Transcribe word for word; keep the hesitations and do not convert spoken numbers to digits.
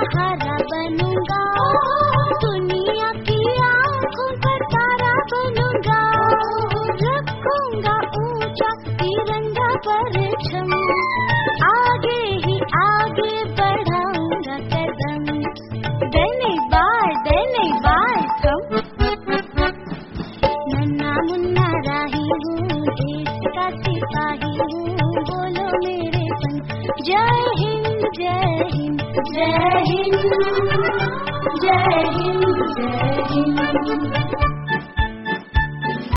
सहारा बनूंगा, दुनिया की आंखों पर तारा बनूंगा, रखूंगा ऊंचा तिरंगा परचम, आगे ही आगे बढ़ाऊंगा कदम, देने बार देने बार कम। नन्ना मुन्ना राही हूँ, देश का सिपाही हूँ, बोलो मेरे संग जय हिंद जय हिंद जय हिंद जय हिंद जय हिंद।